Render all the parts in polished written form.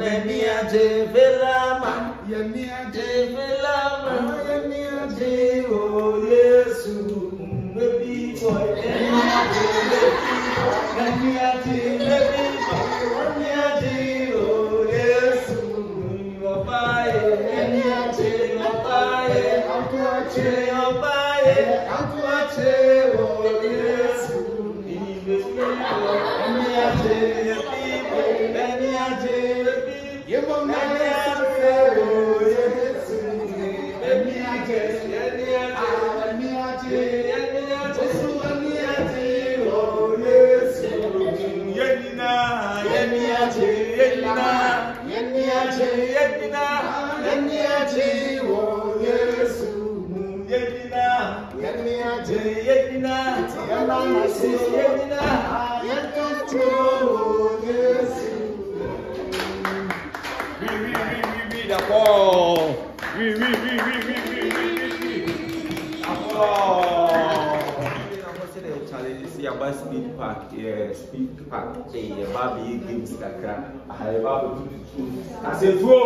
Speed Park, Speed Park, Barbie games that can. I said, throw.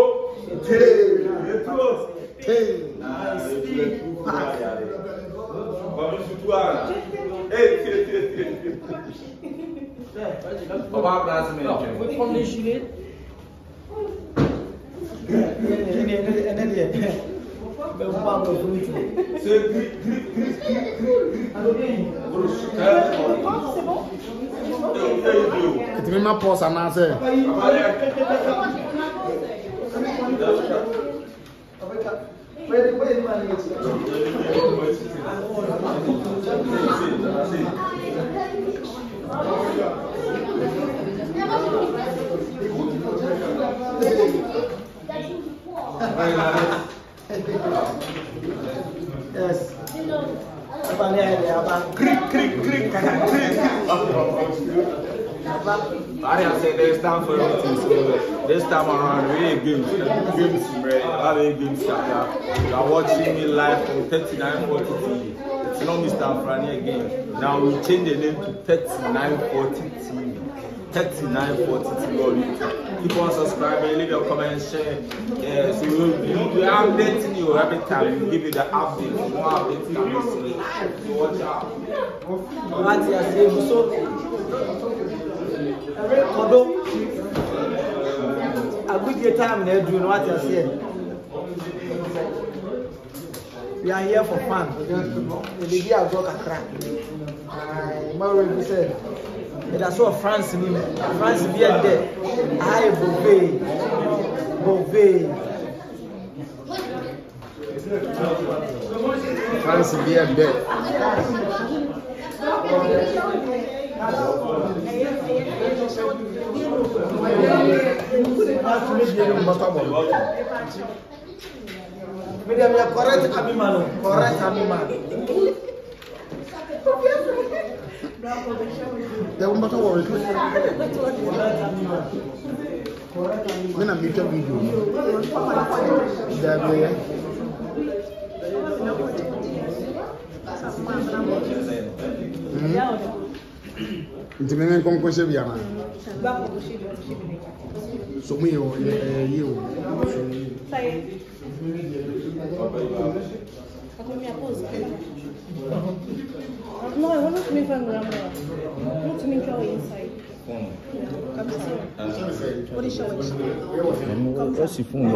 Tu mets ma pause à Nasser. Yes. I didn't say there's time for everything, so this time around, really games, games. You are watching me live from 3940 TV. It's not Mr. Franny again. Now we change the name to 3940 TV. 3940 TV on YouTube. Keep on subscribing, leave your comments, share. Yeah, so we're updating you every time. We give you the update, more updates coming soon. So watch out. What you are saying, so a good time there doing what you are saying. We are here for fun. The lady has got a crack. My said, that's what France means. France be there. I Beauvais. France be there. Correct Abiman. They won't matter what when I make a video, that way. It's me come question Biana. So me you. No, I want to make fun of them. I want to make your inside. What is your wish? What's your phone?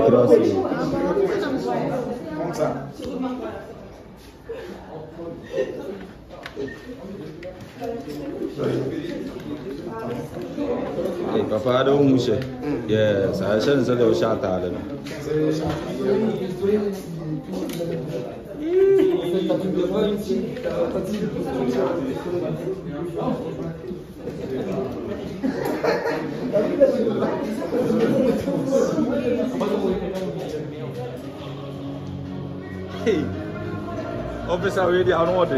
Hey, Papa, I don't wish it. Yes, I shouldn't say those shot at them. Hey, officer, already on order.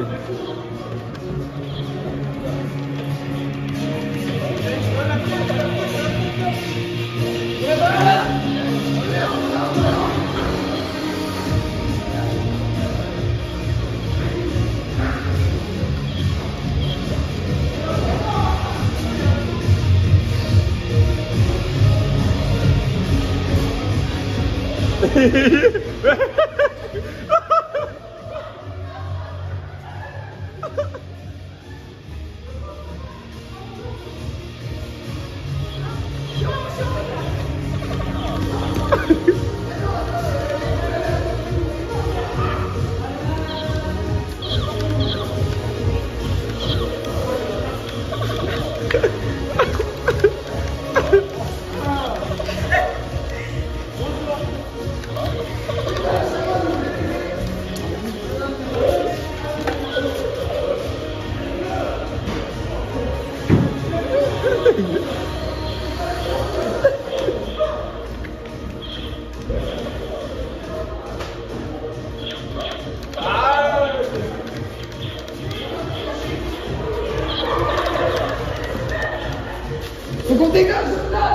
Faut qu'on dégage.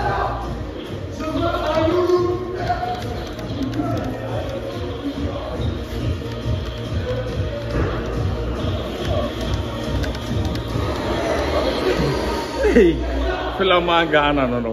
Hey, Filama Ghana, no.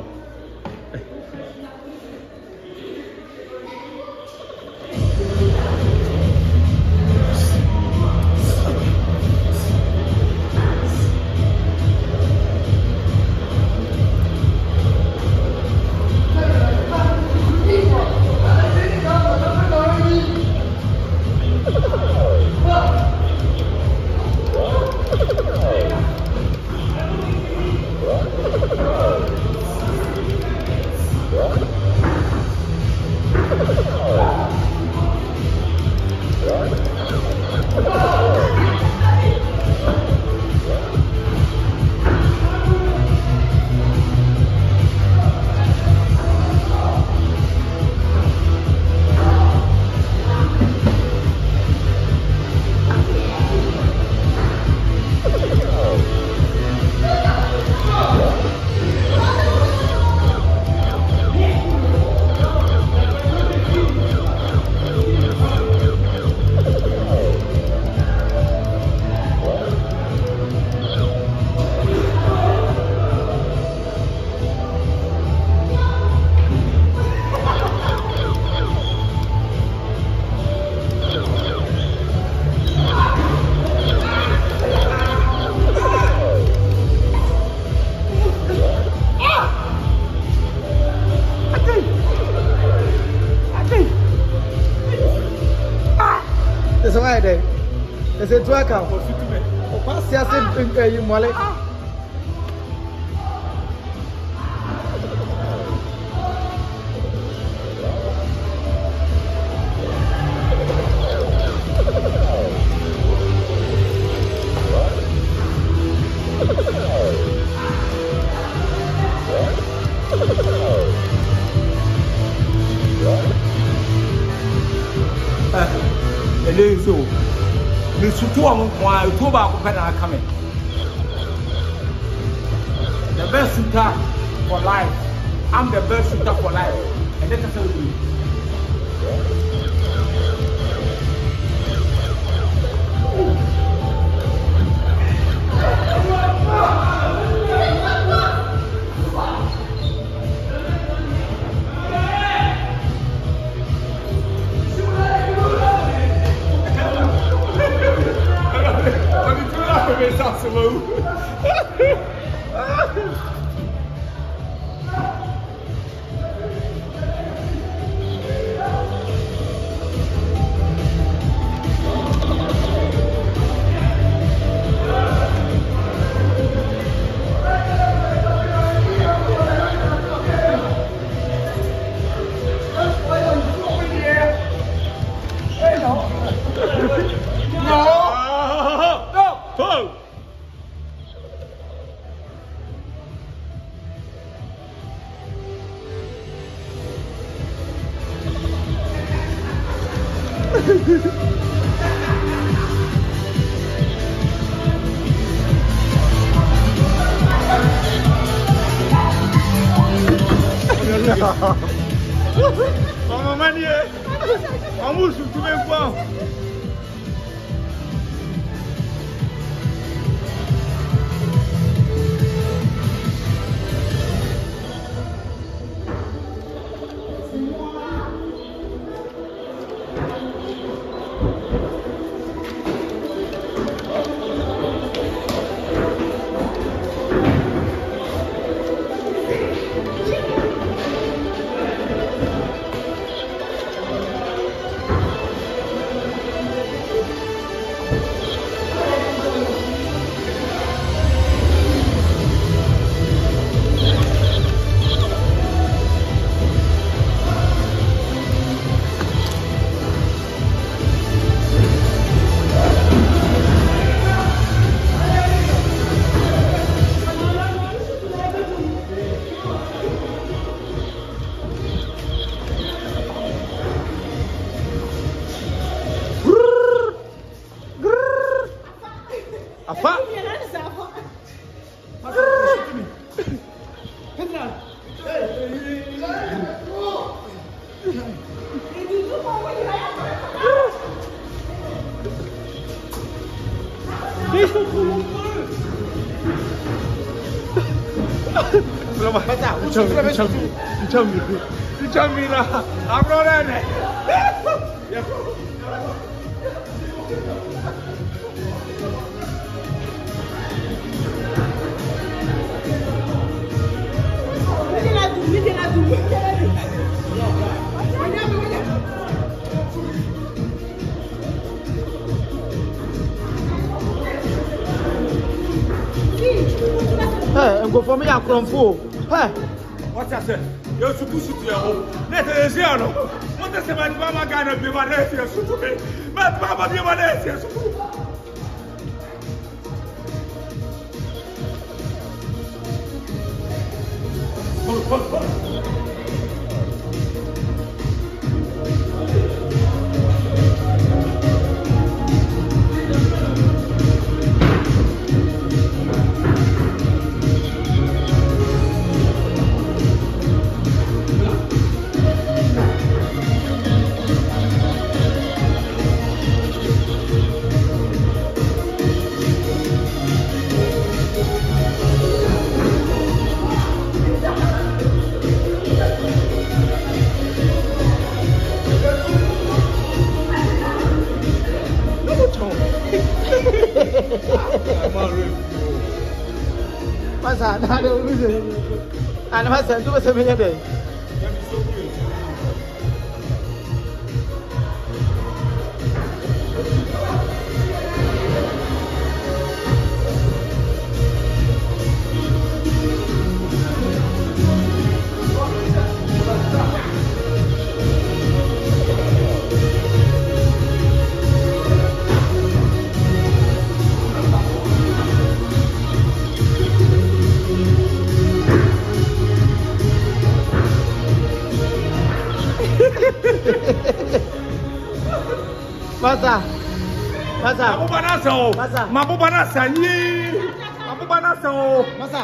That's why they say to account. What's the other you molly? So, Miss Tuam, why Toba are coming? The best shooter for life. I'm the best shooter for life. And that's how we Mama mania, vamos tu bem bom. Go for me a crumful. What's that? You're supposed to be home. Let us see. What does the Mama Gana be my nephew? But Mama be my nephew. Masa, ada urusan. Anak masa tu masa punya deh. Masa. Mampu banasa ni. Mampu banasa. Masa.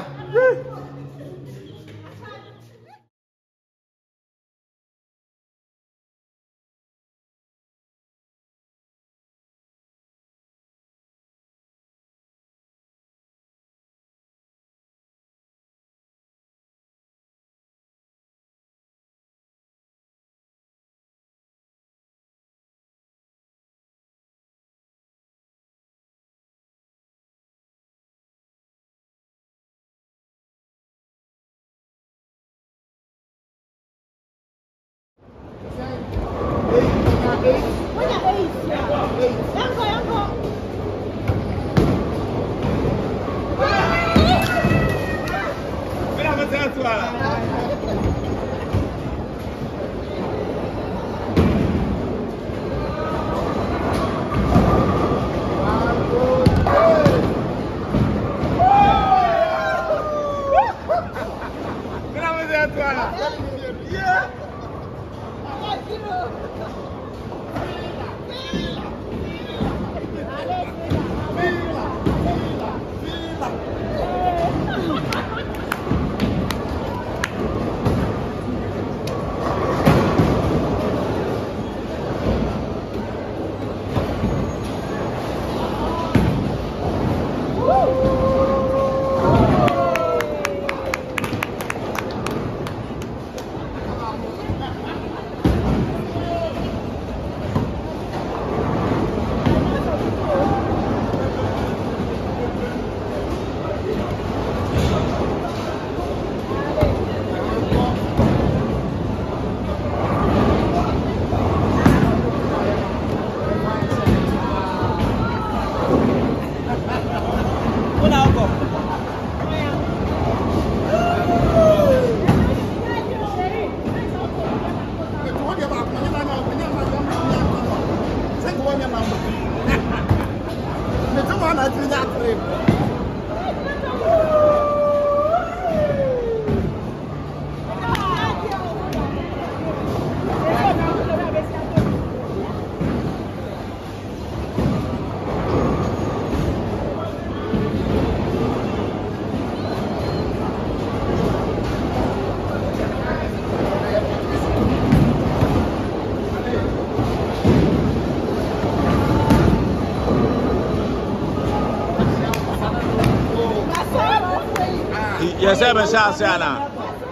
Pese be sha se ana.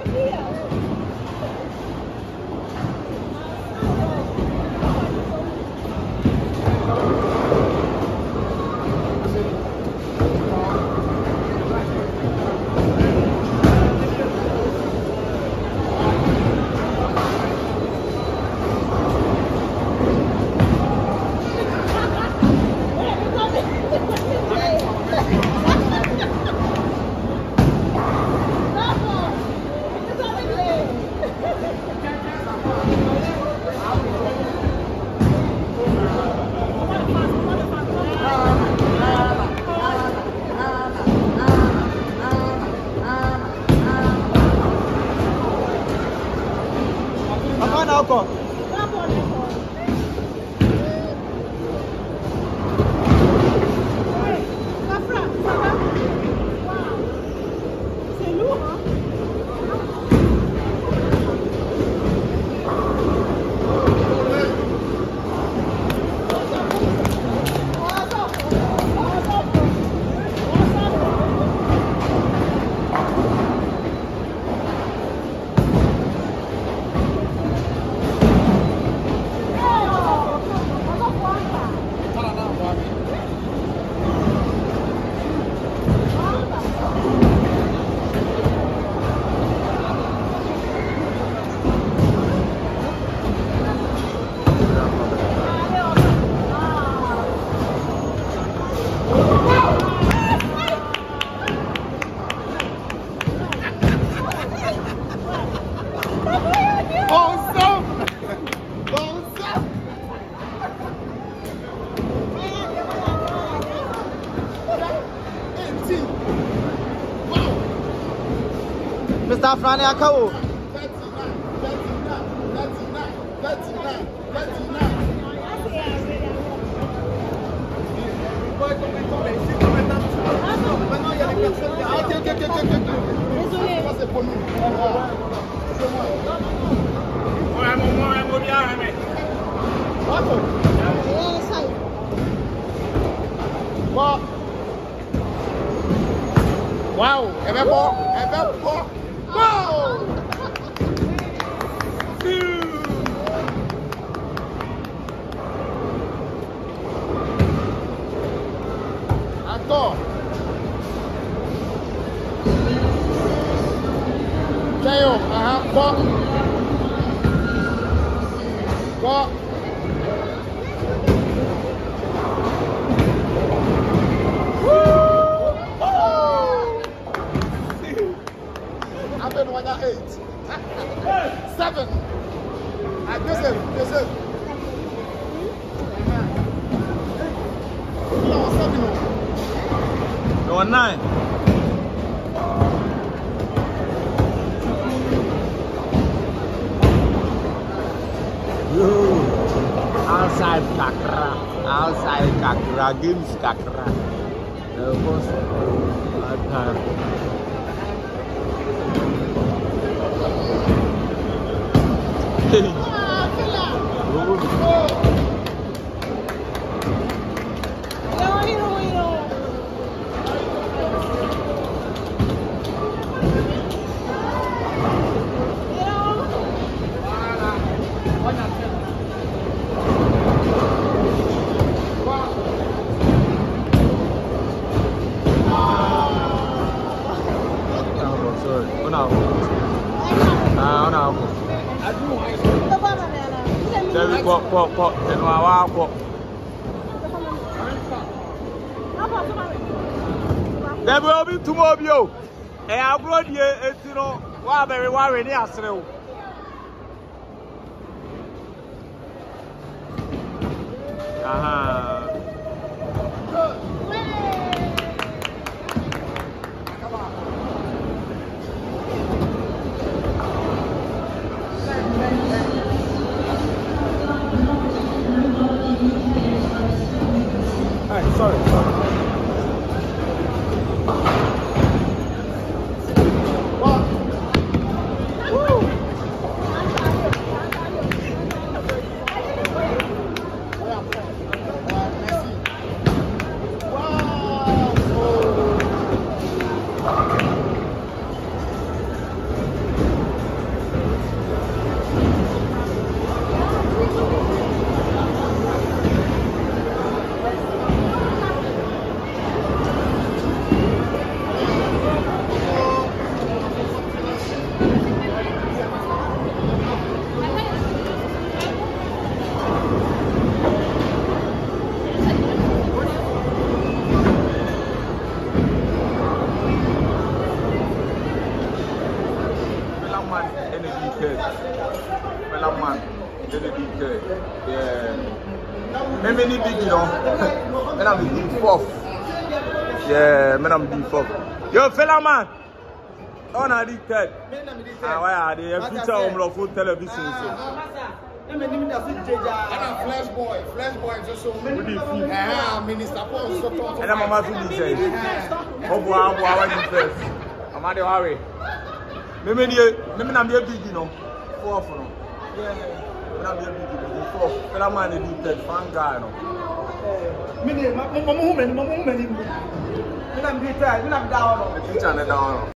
Mr. Franny Akawo. 7. Number 9. Outside Kakra, games Kakra. Of course, there will be tomorrow. And I brought you a very worried. Sorry. one. Then they did third. Yeah. Maybe need big, you know. Then I'm the fourth. Yeah, man, I'm the fourth. Yo, fella man. Oh, I did third. Why are they? Future on full television. And Flash Boy just so many. Minister Paul. And I'm a master DJ. Oh, boy, I'm first. I'm at the worry. Maybe I'm the big, you know. Fourth, you know. Yeah. I'm the big, you know. Fourth. Fella man, they did third. Fan guy, you know. I'm down.